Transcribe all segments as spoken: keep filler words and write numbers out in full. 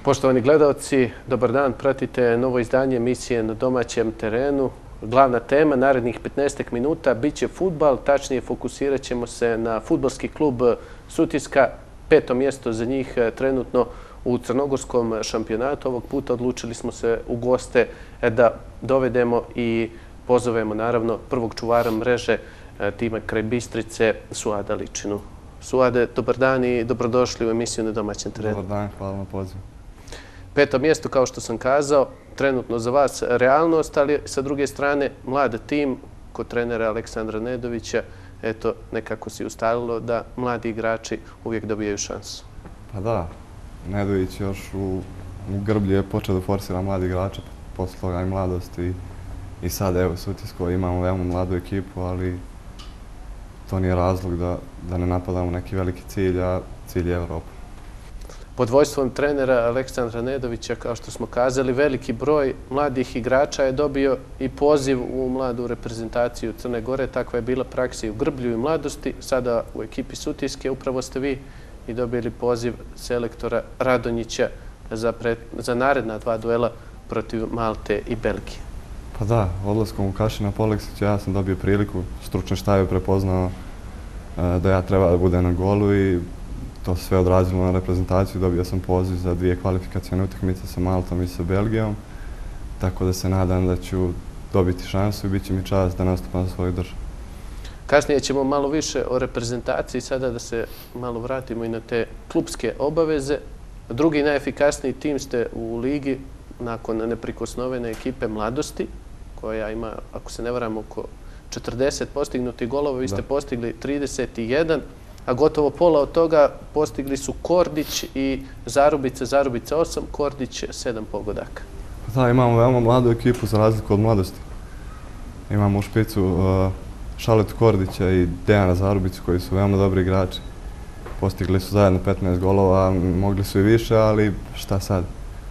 Poštovani gledalci, dobar dan. Pratite novo izdanje emisije Na domaćem terenu. Glavna tema narednih petnaestak minuta bit će fudbal, tačnije fokusirat ćemo se na fudbalski klub Sutjeska. Peto mjesto za njih trenutno u crnogorskom šampionatu. Ovog puta odlučili smo se u goste da dovedemo i pozovemo naravno prvog čuvara mreže tima kraj Bistrice, Suada Ličinu. Suade, dobar dan i dobrodošli u emisiju Na domaćem terenu. Dobar dan, hvala na pozivu. Peto mjesto, kao što sam kazao, trenutno za vas realnost, ali sa druge strane mlad tim kod trenera Aleksandra Nedovića, eto, nekako si ustalilo da mladi igrači uvijek dobijaju šansu. Pa da, Nedović još u, u Grblju je počeo da forsira mladi igrača, posle toga i mladosti i sad evo Sutjesko imamo veoma mladu ekipu, ali to nije razlog da, da ne napadamo neki veliki cilj, a cilj je Evropa. Pod vojstvom trenera Aleksandra Nedovića, kao što smo kazali, veliki broj mladih igrača je dobio i poziv u mladu reprezentaciju Crne Gore. Takva je bila praksa i u Grblju i mladosti. Sada u ekipi Sutjeske upravo ste vi i dobili poziv selektora Radonjića za, pred, za naredna dva duela protiv Malte i Belgije. Pa da, odlaskom u Kašina Poleksića ja sam dobio priliku, stručni štab je prepoznao da ja treba da budem na golu i to se sve odrazilo na reprezentaciju. Dobio sam poziv za dvije kvalifikacione utakmice sa Maltom i sa Belgijom, tako da se nadam da ću dobiti šansu i bit će mi čast da nastupam za svoju državu. Kasnije ćemo malo više o reprezentaciji, sada da se malo vratimo i na te klubske obaveze. Drugi najefikasniji tim ste u ligi nakon neprikosnovene ekipe Mladosti, koja ima, ako se ne varam, oko četrdeset postignutih golova. Vi ste postigli trideset jedan, a gotovo pola od toga postigli su Kordić i Zarubica. Zarubica osam, Kordić sedam pogodaka. Da, imamo veoma mladu ekipu za razliku od Mladosti. Imamo u špicu uh, Šaletu Kordića i Dejana Zarubicu koji su veoma dobri igrači. Postigli su zajedno petnaest golova, mogli su i više, ali šta sad?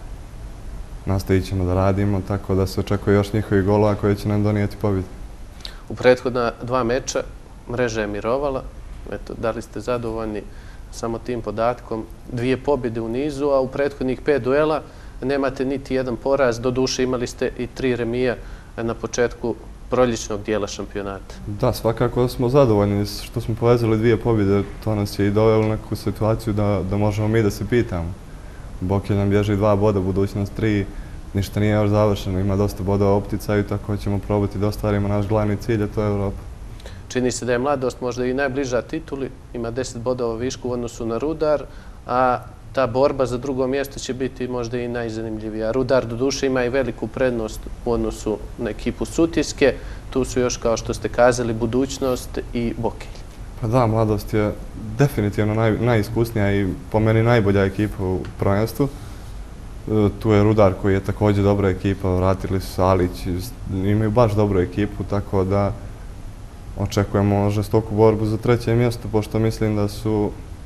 Nastavit ćemo da radimo, tako da se očekuje još njihovi golova koji će nam donijeti pobjedu. U prethodna dva meča mreža je mirovala. Eto, da li ste zadovoljni samo tim podatkom? Dvije pobjede u nizu, a u prethodnih pet duela nemate niti jedan poraz. Doduše imali ste i tri remija na početku proljećnog dijela šampionata. Da, svakako smo zadovoljni što smo povezali dvije pobjede. To nas je i dovelo u neku situaciju da, da možemo mi da se pitamo. Bokelj nam bježi dva boda, budućnost tri, ništa nije još završeno. Ima dosta bodova opticaju, tako ćemo probati da ostvarimo naš glavni cilj, a to je Evropa. Čini se da je Mladost možda i najbliža tituli, ima deset bodova višku u odnosu na Rudar, a ta borba za drugo mjesto će biti možda i najzanimljivija. Rudar doduše ima i veliku prednost u odnosu na ekipu Sutjeske. Tu su još, kao što ste kazali, Budućnost i Bokelj. Pa da, Mladost je definitivno naj, najiskusnija i po meni najbolja ekipa u prvenstvu. Tu je Rudar koji je također dobra ekipa, vratili su Salić, imaju baš dobru ekipu, tako da očekujemo žestoku borbu za treće mjesto, pošto mislim da su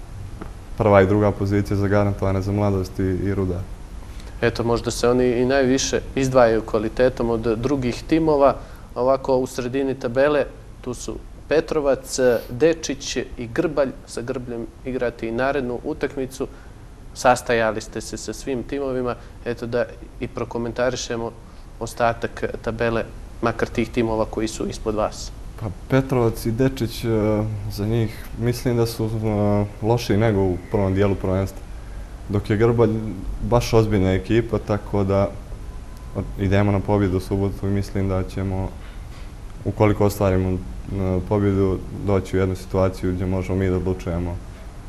prva i druga pozicija zagarantovane za Mladost i Rudar. Eto, možda se oni i najviše izdvajaju kvalitetom od drugih timova. Ovako u sredini tabele tu su Petrovac, Dečić i Grbalj. Sa Grbljem igrati i narednu utakmicu. Sastajali ste se sa svim timovima. Eto da i prokomentarišemo ostatak tabele, makar tih timova koji su ispod vas. Pa Petrovac i Dečić, za njih mislim da su lošiji nego u prvom dijelu prvenstva. Dok je Grbalj baš ozbiljna ekipa, tako da idemo na pobjedu u subotu i mislim da ćemo, ukoliko ostvarimo pobjedu, doći u jednu situaciju gdje možemo mi da odlučujemo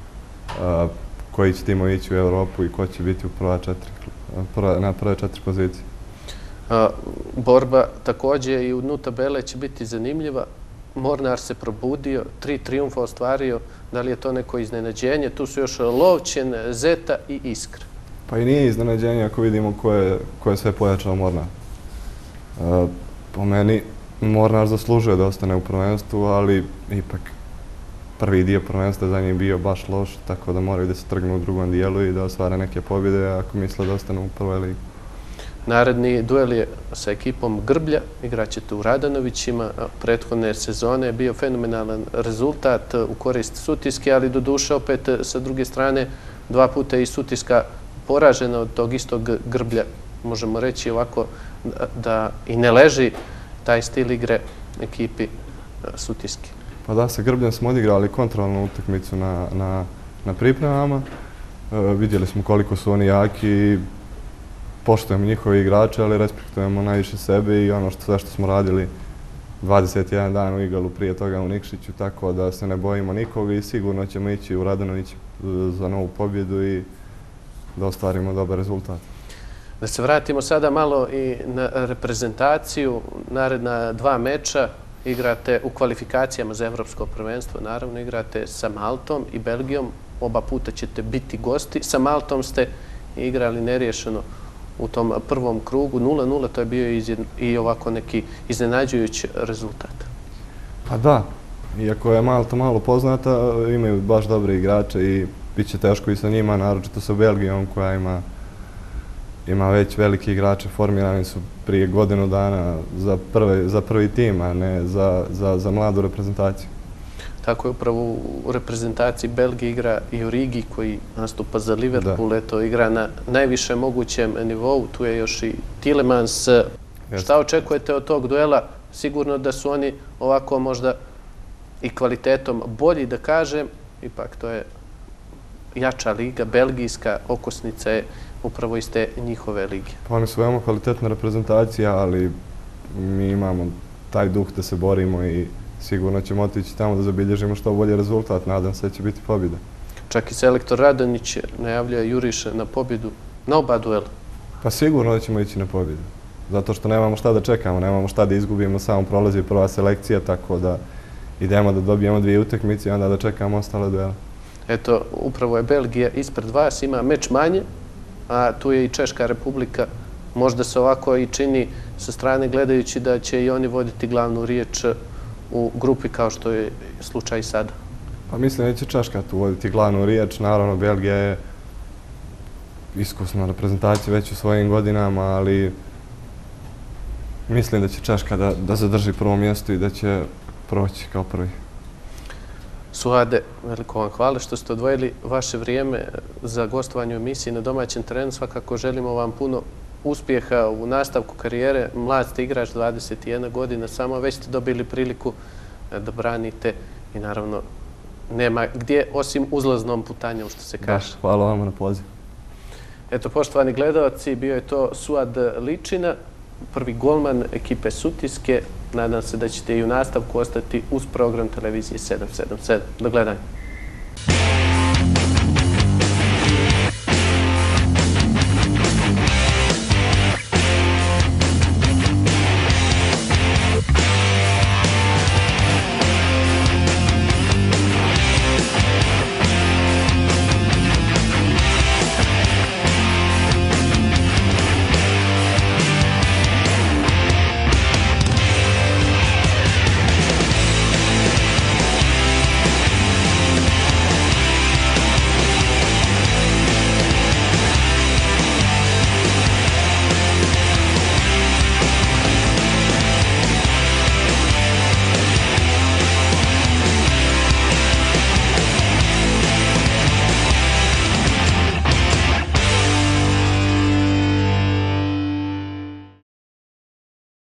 koji će timo ići u Evropu i ko će biti u prva četiri, prva, na prve četiri pozicije. Borba također i u dnu tabele će biti zanimljiva. Mornar se probudio, tri trijumfa ostvario. Da li je to neko iznenađenje? Tu su još Lovćen, Zeta i Iskra. Pa i nije iznenađenje ako vidimo ko je, ko je sve pojačao Mornar. E, po meni Mornar zaslužuje da ostane u prvenstvu, ali ipak prvi dio prvenstva za njih bio baš loš, tako da moraju da se trgnu u drugom dijelu i da osvare neke pobjede ako misle da ostanu u prvoj ligi. Naredni duel je sa ekipom Grblja. Igraćete u Radanovićima. Prethodne sezone je bio fenomenalan rezultat u korist Sutjeske, ali do duše opet sa druge strane dva puta i Sutjeska poražena od tog istog Grblja. Možemo reći ovako da i ne leži taj stil igre ekipi Sutjeske. Pa da, sa Grbljem smo odigrali kontrolnu utakmicu na, na, na pripremama. E, vidjeli smo koliko su oni jaki i poštujemo njihove igrače, ali respektujemo najviše sebe i ono što sve što smo radili dvadeset jedan dan u Igalu, prije toga u Nikšiću, tako da se ne bojimo nikoga i sigurno ćemo ići u Radanović za novu pobjedu i da ostvarimo dobar rezultat. Da se vratimo sada malo i na reprezentaciju. Naredna dva meča igrate u kvalifikacijama za Evropsko prvenstvo. Naravno, igrate sa Maltom i Belgijom. Oba puta ćete biti gosti. Sa Maltom ste igrali neriješeno u tom prvom krugu. nula nula, to je bio i ovako neki iznenađujući rezultat. Pa da, iako je Malta malo poznata, imaju baš dobre igrače i bit će teško i sa njima, naročito sa Belgijom koja ima ima već veliki igrače, formirani su prije godinu dana za, prve, za prvi tim, a ne za, za, za mladu reprezentaciju. Tako je, upravo u reprezentaciji Belgije igra i Origi koji nastupa za Liverpool, eto, igra na najvišem mogućem nivou, tu je još i Tielemans. Šta očekujete od tog duela? Sigurno da su oni ovako možda i kvalitetom bolji, da kažem, ipak to je jača liga, belgijska okosnica je upravo iz te njihove lige. Pa oni su veoma kvalitetna reprezentacija, ali mi imamo taj duh da se borimo i sigurno ćemo otići tamo da zabilježimo što bolji rezultat. Nadam se da će biti pobjeda. Čak i selektor Radonjić najavljuje juriše na pobjedu na oba duela. Pa sigurno da ćemo ići na pobjedu. Zato što nemamo šta da čekamo, nemamo šta da izgubimo, samo prolazi prva selekcija, tako da idemo da dobijemo dvije utakmice i onda da čekamo ostale duele. Eto, upravo je Belgija ispred vas, ima meč manje, a tu je i Češka republika. Možda se ovako i čini sa strane gledajući da će i oni voditi glavnu riječ u grupi kao što je slučaj sada. Pa mislim da će Češka tu voditi glavnu riječ. Naravno, Belgija je iskusna reprezentacija već u svojim godinama, ali mislim da će Češka da, da zadrži prvo mjesto i da će proći kao prvi. Suade, veliko vam hvala što ste odvojili vaše vrijeme za gostovanje u emisiji Na domaćem terenu. Svakako želimo vam puno uspjeha u nastavku karijere. Mlad ste igrač, dvadeset jedna godina, samo već ste dobili priliku da branite i naravno nema gdje osim uzlaznom putanjom, što se kaže. Da, hvala vam na pozivu. Eto, poštovani gledalci, bio je to Suad Ličina, prvi golman ekipe Sutjeske. Nadam se da ćete i u nastavku ostati uz program televizije sedam sedam sedam. Do gledanja.